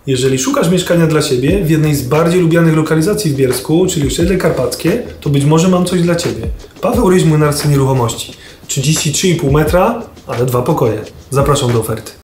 Jeżeli szukasz mieszkania dla siebie w jednej z bardziej lubianych lokalizacji w Bielsku, czyli Osiedle Karpackie, to być może mam coś dla Ciebie. Paweł Ryś, Młynarcy Nieruchomości. 33,5 metra, ale 2 pokoje. Zapraszam do oferty.